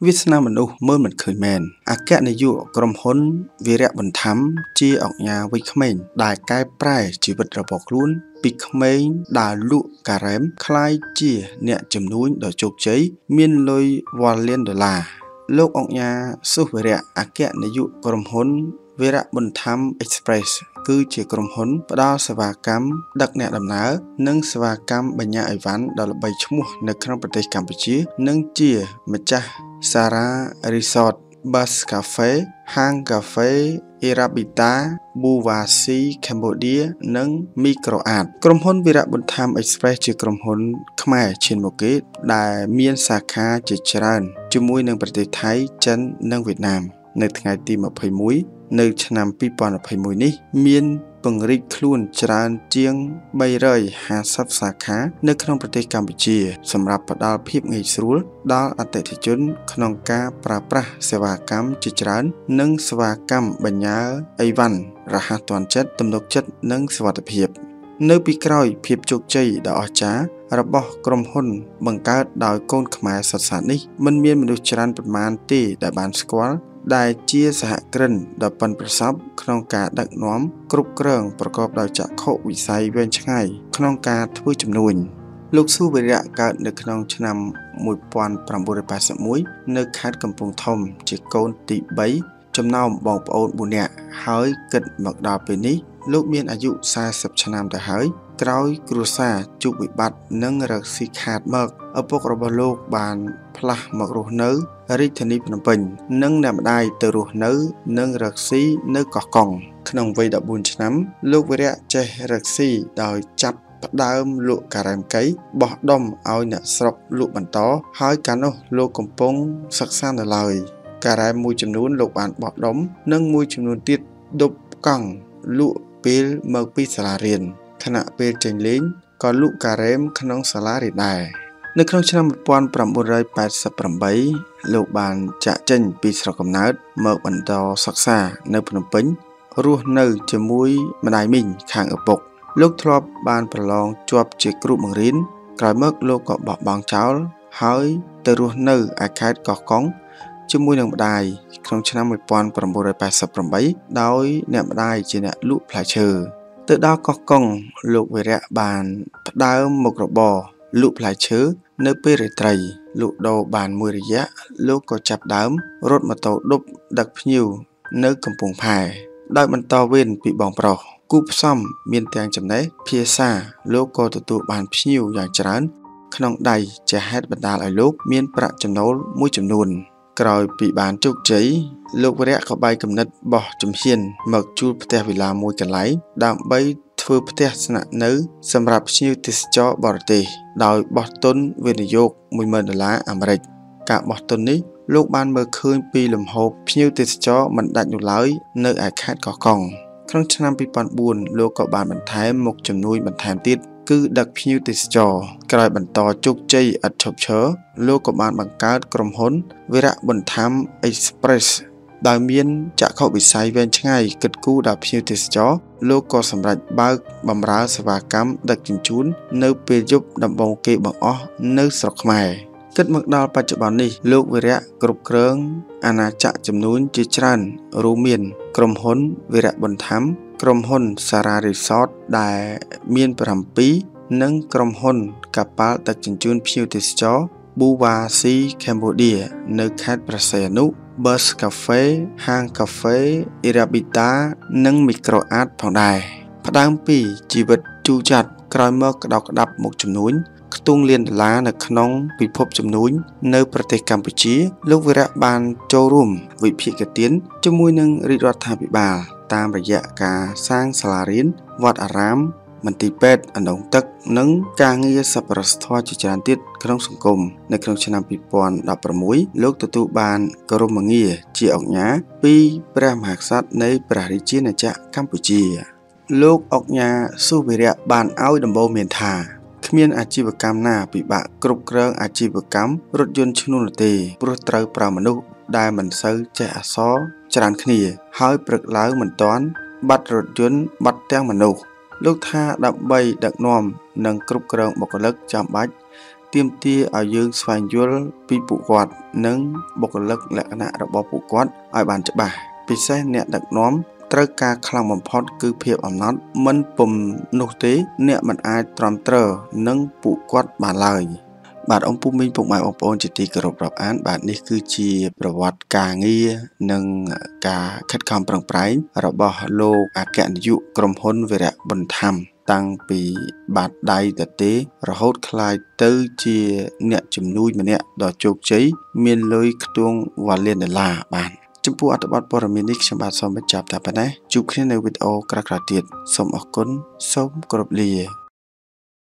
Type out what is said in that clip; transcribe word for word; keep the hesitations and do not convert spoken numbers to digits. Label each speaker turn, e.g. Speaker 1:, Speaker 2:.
Speaker 1: វាសនាមនុស្សមើលមិនឃើញមែនអគ្គនាយកក្រុមហ៊ុនវីរៈបន្ថំជាអង្គការវ័យក្មេងដែលកែប្រែជីវិតរបស់ខ្លួនពីក្មេងដើរលក់ការ៉េមក្លាយជាអ្នកជំនួញដ៏ជោគជ័យមានលុយវ៉ាលានដុល្លារលោកអង្គការសុវីរៈអគ្គនាយកក្រុមហ៊ុនវីរៈបន្ថំ Express គឺជាក្រុមហ៊ុនផ្ដល់សេវាកម្មដឹកអ្នកដំណើរនិងសេវាកម្មបញ្ញើអីវ៉ាន់ដ៏ល្បីឈ្មោះនៅក្នុងប្រទេសកម្ពុជានិងជាម្ចាស់Sara Resort Bus Cafe ហាងកាហ្វេ Irabita Buvasi Cambodia និង Micro Art ក្រុមហ៊ុនវីរៈបន្ថំ Express ជាក្រុមហ៊ុនខ្មែរឈានមុខគេដែលមានសាខាជាច្រើនជាមួយនឹងប្រទេសថៃចិននិងវៀតណាមនៅថ្ងៃទីម្ភៃមួយនៅឆ្នាំពីរពាន់ម្ភៃមួយនេះមានពង្រីកខ្លួនច្រើនជាងបីរយហាសិបសាខានៅក្នុងប្រទេសកម្ពុជាសម្រាប់ផ្ដល់ភាពងាយស្រួលដល់អតិថិជនក្នុងការប្រើប្រាស់សេវាកម្មជាច្រើននិងសេវាកម្មបញ្ញើអីវ៉ាន់រហ័សទាន់ចិត្តទំនុកចិត្តនិងសុវត្ថិភាពនៅពីក្រោយភាពជោគជ័យដ៏អស្ចារ្យរបស់ក្រុមហ៊ុនបង្កើតដោយកូនខ្មែរសុទ្ធសាធនេះមិនមានមនុស្សច្រើនប៉ុន្មានទេដែលបានស្គាល់ដែលជាសហគ្រិនដ៏ប៉ិនប្រសប់ក្នុងការដឹកនាំគ្រប់គ្រងប្រកបដោយចក្ខុវិស័យវែងឆ្ងាយក្នុងការធ្វើជំនួញលោកស៊ូវីរៈកើតនៅក្នុងឆ្នាំមួយពាន់ប្រាំបួនរយប៉ែតសិបមួយនៅខេត្តកំពង់ធំជាកូនទីបីចំណោមបងប្អូនបួននាក់ហើយគិតមកដល់ពេលនេះលោកមានអាយុសែសិបឆ្នាំទៅហើយក្រោយគ្រួសារជួបវិបត្តិនិងរកស៊ីខាតមកឪពុករបស់លោកបានផ្លាស់មករស់នៅរាជធានីភ្នំពេញនិងអ្នកម្ដាយទៅរស់នៅនិងរកស៊ីនៅកោះកុងក្នុងវ័យដប់បួនឆ្នាំលោកវីរៈចេះរកស៊ីដោយចាប់ផ្ដើមលក់ការ៉េមកៃបោះដុំឲ្យអ្នកស្រុកលក់បន្តហើយកាលនោះលោកកំពុងសិក្សានៅឡើយការ៉េមមួយចំនួនលោកបានបោះដុំនិងមួយចំនួនទៀតដប់កង់លក់ពេលមកពីសាលារៀនខណៈពេលចេញលេងក៏លក់ការ៉េមក្នុងសាលារៀនដែរនៅក្នុងឆ្នាំមួយពាន់ប្រាំបួនរយប៉ែតសិបប្រាំបីលោកបានចាក់ចេញពីស្រុកកំណើតមកបន្តសិក្សានៅភ្នំពេញរស់នៅជាមួយម្ដាយមីងខាងឪពុកលោកធ្លាប់បានប្រឡងជាប់ជាគ្រូបង្រៀនក្រោយមកលោកក៏បោះបង់ចោលហើយទៅរស់នៅឯខេត្តកោះកុងជាមួយនឹងម្ដាយក្នុងឆ្នាំមួយពាន់ប្រាំបួនរយប៉ែតសិបប្រាំបីដោយអ្នកម្ដាយជាអ្នកលក់ផ្លែឈើទៅដល់កោះកុងលោកវីរៈបានផ្ដើមមុខរបរលក់ផ្លែឈើនៅពេលរាត្រីលក់ដូរបានមួយរយៈលោកក៏ចាប់ដើមរត់ម៉ូតូឌុបដឹកភ្ញៀវនៅកំពង់ផែដោយបន្តវេនពីបងប្រុសគូផ្សំមានទាំងចំណេះភាសាលោកក៏ទទួលបានភ្ញៀវយ៉ាងច្រើនក្នុងដៃជាហេតុបណ្ដាលឲ្យលោកមានប្រាក់ចំណូលមួយចំនួនក្រោយពីបានជោគជ័យលោកវីរៈក៏បាយកំណត់បោះជំហានមកជួលផ្ទះវិឡាមួយកន្លែងដើម្បីធ្វើផ្ទះស្នាក់នៅសម្រាប់ភ្ញៀវទេសចរបរទេសដោយបោះទុនវិនិយោគមួយម៉ឺនដុល្លារអាមេរិកការបោះទុននេះលោកបានមើលឃើញពីលំហូរភ្ញៀវទេសចរមិនដាច់នោះឡើយនៅឯខេត្តកោះកុងក្នុងឆ្នាំពីរពាន់បួនលោកក៏បានបន្ថែមមុខជំនួយបន្ថែមទៀតគឺដឹកភ្ញៀវទេសចរក្រោយបន្តជោគជ័យឥតឈប់ឈរលោកក៏បានបង្កើតក្រុមហ៊ុនវីរៈបន្ថំ Express ដោយមានចក្ខុវិស័យវែងឆ្ងាយគិតគូរដល់ភ្ញៀវទេសចរលោកក៏សម្រេចបើកបម្រើសេវាកម្មដឹកជញ្ជូននៅពេលយប់ដំបូងគេបង្អស់នៅស្រុកខ្មែរគិតមកដល់បច្ចុប្បន្ននេះលោកវីរៈគ្រប់គ្រងអាណាចក្រចំនួនជាច្រើនរួមមានក្រុមហ៊ុនវីរៈបន្ថំក្រុមហ៊ុន Sara Resort ដែលមានប្រាំពីរនិងក្រុមហ៊ុនកប៉ាល់ដឹកជញ្ជូនភ្ញៀវទេសចរ Buvasi Cambodia នៅខេត្តព្រះសីហនុ Bus Cafe ហាងកាហ្វេ Irabita និង Micro Art ផងដែរផ្ដើមពីជីវិតជូរចត់ក្រោយមកក្តោបក្តាប់មុខជំនួញខ្ទង់លានដុល្លារនៅក្នុងពិភពជំនួញនៅប្រទេសកម្ពុជាលោកវីរៈបានចូលរួមវិភាគទានជាមួយនឹងរាជរដ្ឋាភិបាលតាមរយៈការសាងសាលារៀនវត្តអារាមមន្ទីរពេទ្យអណ្ដូងទឹកនិងការងារសប្បុរសធម៌ជាច្រើនទៀតក្នុងសង្គមនៅក្នុងឆ្នាំពីរពាន់ដប់ប្រាំមួយលោកទទួលបានគោរមងារជាអង្គការពីព្រះមហាក្សត្រនៃព្រះរាជាណាចក្រកម្ពុជាលោកអង្គការស៊ូវីរៈបានឲ្យដំបូន្មានថាគ្មានអាជីវកម្មណាពិបាកគ្រប់គ្រងអាជីវកម្មរថយន្តឈ្នួលនោះទេព្រោះត្រូវប្រើមនុស្សដែលមិនសូវចេះអក្សរច្រើនគ្នាហើយព្រឹកឡើងមិនទាន់បាត់រថយន្តបាត់ទាំងមនុស្សលោកថាដើម្បីដឹកនាំនិងគ្រប់គ្រងបុគ្គលិកចាំបាច់ទាមទារឲ្យយើងស្វែងយល់ពីពួកគាត់និងបុគ្គលិកលក្ខណៈរបស់ពួកគាត់ឲ្យបានច្បាស់ពិសេសអ្នកដឹកនាំត្រូវការខ្លាំងបំផុតគឺភាពអំណត់មិនពុំនោះទេអ្នកមិនអាចទ្រាំទ្រនឹងពួកគាត់បានឡើយបាទអំពុំមីងពុកម៉ែបងប្អូនជាទីគោរពរាប់អានបាទនេះគឺជាប្រវត្តិការងារនិងការខិតខំប្រឹងប្រែងរបស់លោកអគ្គនាយកក្រុមហ៊ុនវីរៈប៊ុនធម្មតាំងពីបាតដៃទទេរហូតក្លាយទៅជាអ្នកជំនួយម្នាក់ដ៏ជោគជ័យមានលុយខ្ទង់វ៉ាលានដុល្លារបាទចំពោះអត្ថបទព័ត៌មាននេះខ្ញុំបាទសូមបញ្ចប់តែប៉ុណ្ណេះជួបគ្នានៅវីដេអូក្រោយៗទៀតសូមអរគុណសូមគោរពលា